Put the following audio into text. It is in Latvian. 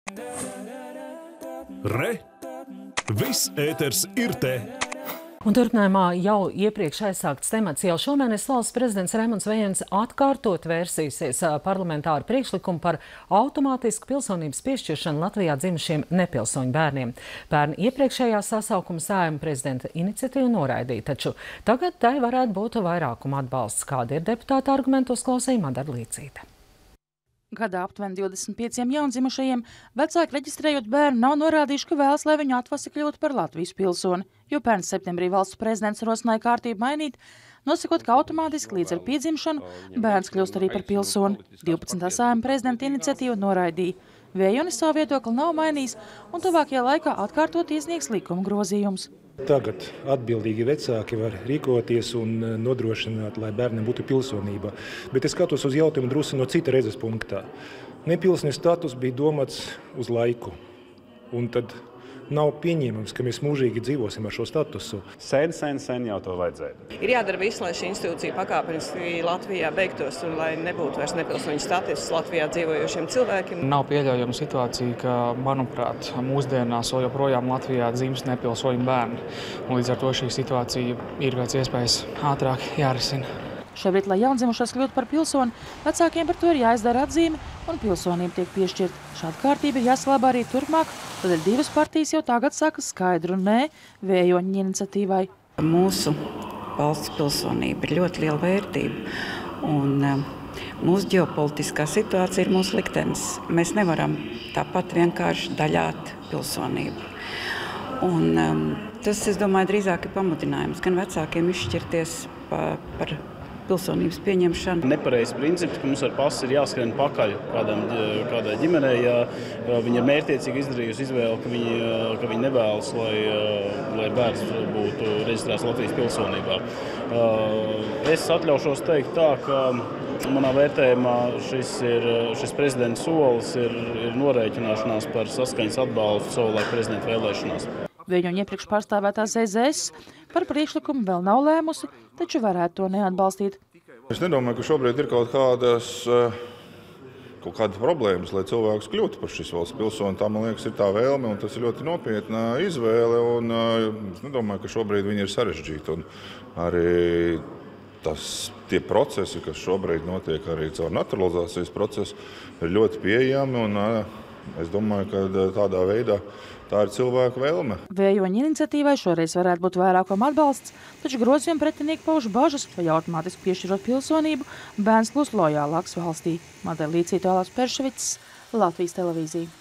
Re! Viss ēters ir te! Un turpinājumā jau iepriekš aizsākts temats. Jau šomēnes valsts prezidents Raimonds Vējens atkārtot vērsīsies parlamentāru priekšlikumu par automātisku pilsonības piešķiršanu Latvijā dzimušiem nepilsoņu bērniem. Pērn iepriekšējā sasaukuma Saeima prezidenta iniciatīvu noraidīja, taču tagad tai varētu būt vairākuma atbalsts. Kādi ir deputāta argumentos, klausīja Madara Līcīte. Gadā aptuveni 25 jaundzimušajiem vecāki reģistrējot bērnu nav norādījuši, ka vēlas, lai viņu atvasi kļūtu par Latvijas pilsoni, jo pērn septembrī valsts prezidents rosināja kārtību mainīt, nosakot, ka automātiski līdz ar piedzimšanu bērns kļūst arī par pilsoni. 12. Saeima prezidenta iniciatīvu noraidīja. Vējonis savu viedokli nav mainījis un tuvākajā laikā atkārtot iesniegs likuma grozījums. Tagad atbildīgi vecāki var rīkoties un nodrošināt, lai bērnam būtu pilsonība. Bet es skatos uz jautājumu drusku no cita redzes punktā. Nepilsnes status bija domāts uz laiku. Un tad nav pieņēmams, ka mēs mūžīgi dzīvosim ar šo statusu. Sen jau to vajadzēja. Ir jādara viss, lai šī institūcija pakāpeniski Latvijā beigtos un lai nebūtu vairs nepilsoņu status Latvijā dzīvojošiem cilvēkiem. Nav pieļaujama situācija, ka, manuprāt, mūsdienās vēl joprojām Latvijā dzimst nepilsoņu bērni. Un līdz ar to šī situācija ir pēc iespējas ātrāk jārisina. Šobrīd, lai jaundzimušais kļūtu par pilsoni, vecākiem par to ir jāizdara atzīme un pilsonība tiek piešķirta. Šāda kārtība ir jāsaglabā arī turpmāk, tādēļ divas partijas jau tagad saka skaidru nē Vējoņa iniciatīvai. Mūsu valsts pilsonība ir ļoti liela vērtība un mūsu ģeopolitiskā situācija ir mūsu liktenis. Mēs nevaram tāpat vienkārši daļāt pilsonību. Un tas, es domāju, drīzāk ir pamudinājums gan vecākiem izšķirties par pilsonības pieņemšanu. Nepareizs princips, ka mums ar pasi ir jāskrien pakaļ kādai ģimenei, ja viņa ir mērķtiecīgi izdarījusi izvēli, ka viņa nevēlas, lai bērns būtu reģistrēts Latvijas pilsonībā. Es atļaušos teikt tā, ka manā vērtējumā šis prezidenta solis ir norēķināšanās par saskaņas atbalstu savulaik prezidenta vēlēšanās. Vējoņa iepriekš pārstāvētā ZZS par priekšlikumu vēl nav lēmusi, taču varētu to neatbalstīt. Es nedomāju, ka šobrīd ir kaut kādas problēmas, lai cilvēks kļūtu par šīs valsts pilsoni. Tā, man liekas, ir tā vēlme, un tas ir ļoti nopietna izvēle. Un es nedomāju, ka šobrīd viņi ir sarežģīti. Un arī tie procesi, kas šobrīd notiek arī caur naturalizācijas procesu, ir ļoti pieejami. Un es domāju, ka tādā veidā tā ir cilvēku vēlme. Vējoņa iniciatīvai šoreiz varētu būt vairākuma atbalsts, taču grozījuma pretinieki pauž bažas, vai automātiski piešķirot pilsonību, bērns kļūst lojālāks valstī. Madara Līcīte, Olafs Perševics, Latvijas televīzija.